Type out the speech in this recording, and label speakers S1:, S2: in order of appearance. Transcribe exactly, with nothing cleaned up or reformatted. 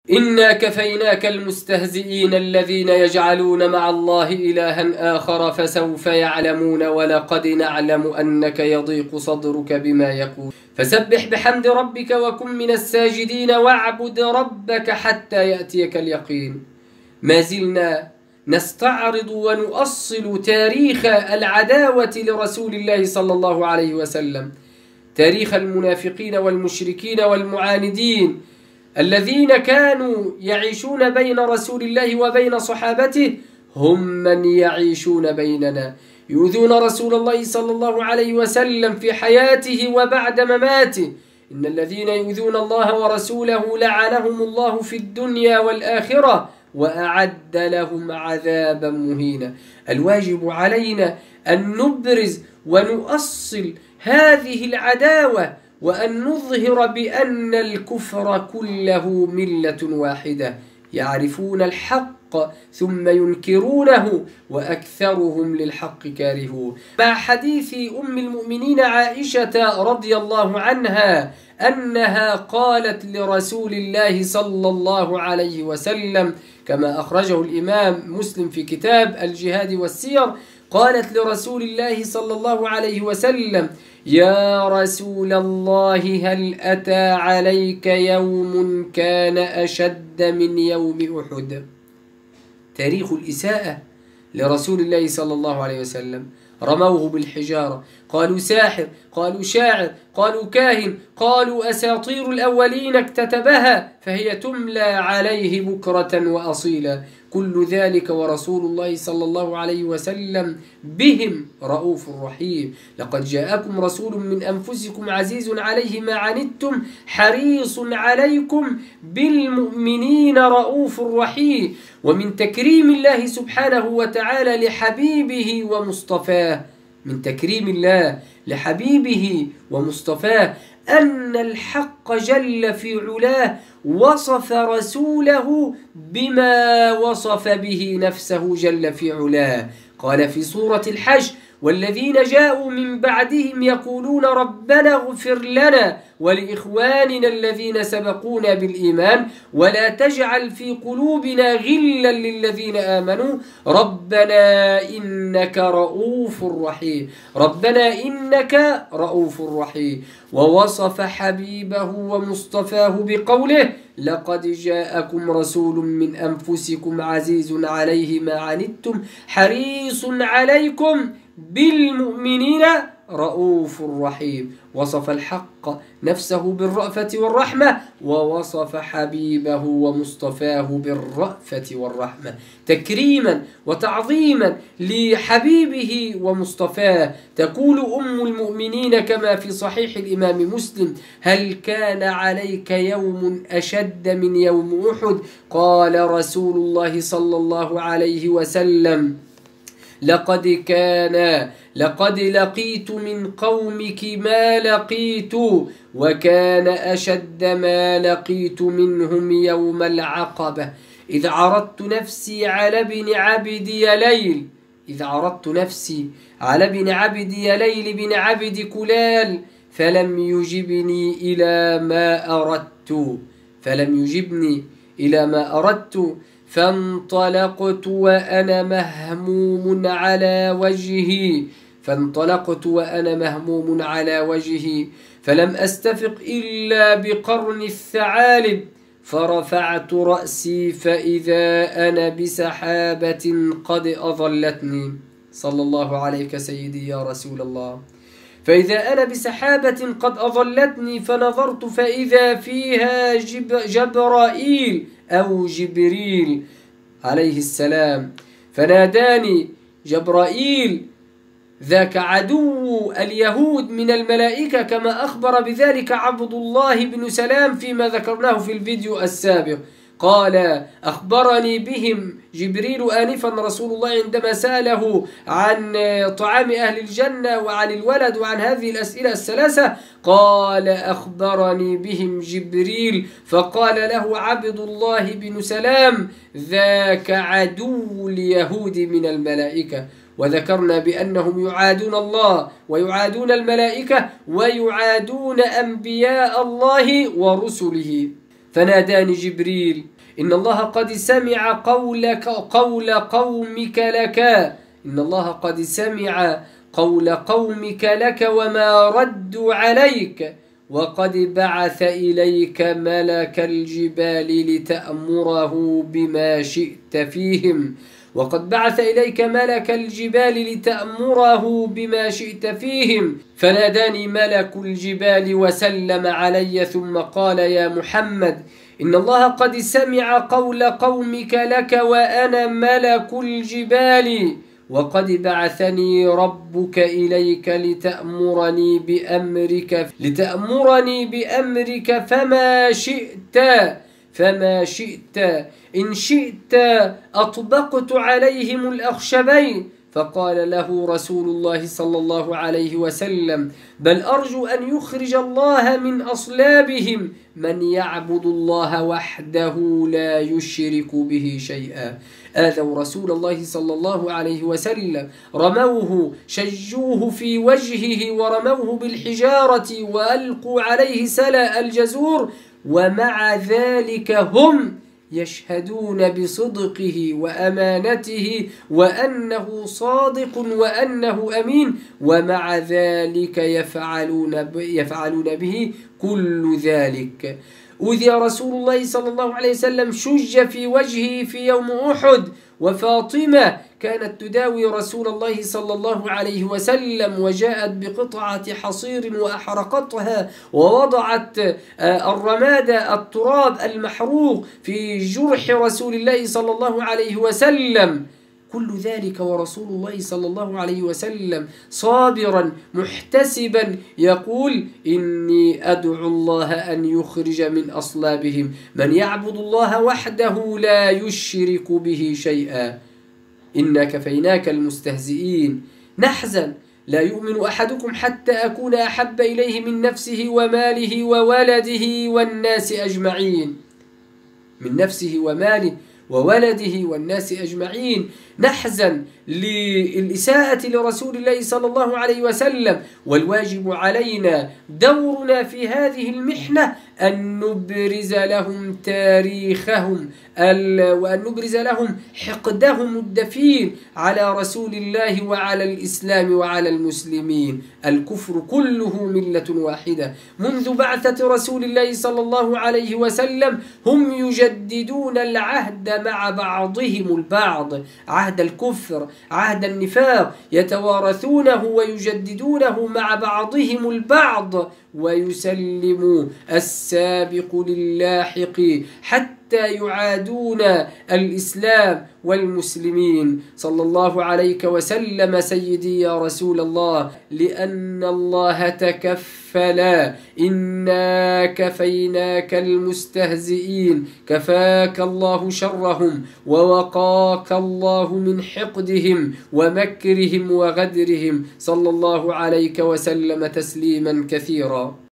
S1: إنا كفيناك المستهزئين الذين يجعلون مع الله إلها آخر فسوف يعلمون ولقد نعلم أنك يضيق صدرك بما يقول فسبح بحمد ربك وكن من الساجدين واعبد ربك حتى يأتيك اليقين. ما زلنا نستعرض ونؤصل تاريخ العداوة لرسول الله صلى الله عليه وسلم، تاريخ المنافقين والمشركين والمعاندين الذين كانوا يعيشون بين رسول الله وبين صحابته، هم من يعيشون بيننا، يؤذون رسول الله صلى الله عليه وسلم في حياته وبعد مماته. إن الذين يؤذون الله ورسوله لعنهم الله في الدنيا والآخرة وأعد لهم عذابا مهينا. الواجب علينا أن نبرز ونؤصل هذه العداوة وأن نظهر بأن الكفر كله ملة واحدة، يعرفون الحق ثم ينكرونه وأكثرهم للحق كارهون. مع حديث أم المؤمنين عائشة رضي الله عنها أنها قالت لرسول الله صلى الله عليه وسلم كما أخرجه الإمام مسلم في كتاب الجهاد والسير، قالت لرسول الله صلى الله عليه وسلم: يا رسول الله هل أتى عليك يوم كان أشد من يوم أحد؟ تاريخ الإساءة لرسول الله صلى الله عليه وسلم. رموه بالحجارة، قالوا ساحر، قالوا شاعر، قالوا كاهن، قالوا أساطير الأولين اكتتبها فهي تملى عليه بكرة وأصيلا. كل ذلك ورسول الله صلى الله عليه وسلم بهم رؤوف رحيم. لقد جاءكم رسول من أنفسكم عزيز عليه ما عنتم حريص عليكم بالمؤمنين رؤوف رحيم. ومن تكريم الله سبحانه وتعالى لحبيبه ومصطفاه، من تكريم الله لحبيبه ومصطفاه أن الحق جل في علاه وصف رسوله بما وصف به نفسه جل في علاه. قال في سورة الحج: والذين جاءوا من بعدهم يقولون ربنا اغفر لنا ولإخواننا الذين سبقونا بالإيمان ولا تجعل في قلوبنا غلا للذين آمنوا ربنا إنك رؤوف رحيم. ربنا إنك رؤوف رحيم. ووصف حبيبه ومصطفاه بقوله: لقد جاءكم رسول من أنفسكم عزيز عليه ما عنتم حريص عليكم بالمؤمنين رؤوف رحيم. وصف الحق نفسه بالرأفة والرحمة، ووصف حبيبه ومصطفاه بالرأفة والرحمة، تكريما وتعظيما لحبيبه ومصطفاه. تقول أم المؤمنين كما في صحيح الإمام مسلم: هل كان عليك يوم أشد من يوم أحد؟ قال رسول الله صلى الله عليه وسلم: لقد كان لقد لقيت من قومك ما لقيت، وكان أشد ما لقيت منهم يوم العقبة إذ عرضت نفسي على ابن عبدي ليل إذ عرضت نفسي على ابن عبدي ليل بن عبد كلال فلم يجبني إلى ما أردت فلم يجبني إلى ما أردت فانطلقت وأنا مهموم على وجهي فانطلقت وأنا مهموم على وجهي فلم أستفق إلا بقرن الثعالب فرفعت رأسي فإذا أنا بسحابة قد أظلتني. صلى الله عليك سيدي يا رسول الله. فإذا أنا بسحابة قد أظلتني فنظرت فإذا فيها جب جبرائيل أو جبريل عليه السلام فناداني جبرائيل ذاك عدو اليهود من الملائكة كما أخبر بذلك عبد الله بن سلام فيما ذكرناه في الفيديو السابق. قال: أخبرني بهم جبريل آنفا رسول الله عندما سأله عن طعام أهل الجنة وعن الولد وعن هذه الأسئلة الثلاثة. قال: أخبرني بهم جبريل فقال له عبد الله بن سلام: ذاك عدو اليهود من الملائكة. وذكرنا بأنهم يعادون الله ويعادون الملائكة ويعادون أنبياء الله ورسله. فناداني جبريل إن الله قد سمع قولك قول قومك لك إن الله قد سمع قول قومك لك وما ردوا عليك وقد بعث إليك ملك الجبال لتأمره بما شئت فيهم وقد بعث إليك ملك الجبال لتأمره بما شئت فيهم فناداني ملك الجبال وسلم علي ثم قال يا محمد إن الله قد سمع قول قومك لك وأنا ملك الجبال وقد بعثني ربك إليك لتأمرني بأمرك لتأمرني بأمرك فما شئت فما شئت إن شئت أطبقت عليهم الأخشبين فقال له رسول الله صلى الله عليه وسلم بل أرجو أن يخرج الله من أصلابهم من يعبد الله وحده لا يشرك به شيئا. آذوا رسول الله صلى الله عليه وسلم، رموه شجوه في وجهه ورموه بالحجارة وألقوا عليه سلا الجزور، ومع ذلك هم يشهدون بصدقه وأمانته وأنه صادق وأنه أمين، ومع ذلك يفعلون يفعلون به كل ذلك. أوذي رسول الله صلى الله عليه وسلم، شج في وجهه في يوم أحد، وفاطمة كانت تداوي رسول الله صلى الله عليه وسلم وجاءت بقطعة حصير وأحرقتها ووضعت الرماد التراب المحروق في جرح رسول الله صلى الله عليه وسلم. كل ذلك ورسول الله صلى الله عليه وسلم صابرا محتسبا يقول إني أدعو الله أن يخرج من أصلابهم من يعبد الله وحده لا يشرك به شيئا. إنا كفيناك المستهزئين. نحزن لا يؤمن أحدكم حتى أكون أحب إليه من نفسه وماله وولده والناس أجمعين من نفسه وماله وولده والناس أجمعين. نحزن للإساءة لرسول الله صلى الله عليه وسلم، والواجب علينا دورنا في هذه المحنة أن نبرز لهم تاريخهم وأن نبرز لهم حقدهم الدفين على رسول الله وعلى الإسلام وعلى المسلمين. الكفر كله ملة واحدة. منذ بعثة رسول الله صلى الله عليه وسلم هم يجددون العهد مع بعضهم البعض، عهد الكفر عهد النفاق، يتوارثونه ويجددونه مع بعضهم البعض، ويسلم السابق للاحق حتى يعادون الإسلام والمسلمين. صلى الله عليك وسلم سيدي يا رسول الله، لأن الله تكفلا. إنا كفيناك المستهزئين. كفاك الله شرهم ووقاك الله من حقدهم ومكرهم وغدرهم. صلى الله عليك وسلم تسليما كثيرا.